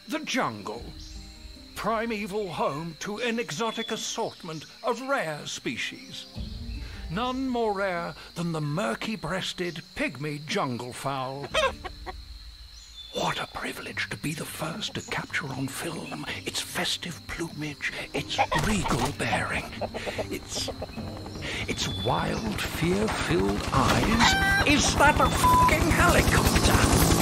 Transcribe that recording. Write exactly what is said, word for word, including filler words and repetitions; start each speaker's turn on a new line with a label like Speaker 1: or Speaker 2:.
Speaker 1: The jungle. Primeval home to an exotic assortment of rare species. None more rare than the murky-breasted pygmy jungle fowl. What a privilege to be the first to capture on film its festive plumage, its regal bearing, its... its wild, fear-filled eyes. Is that a fucking helicopter?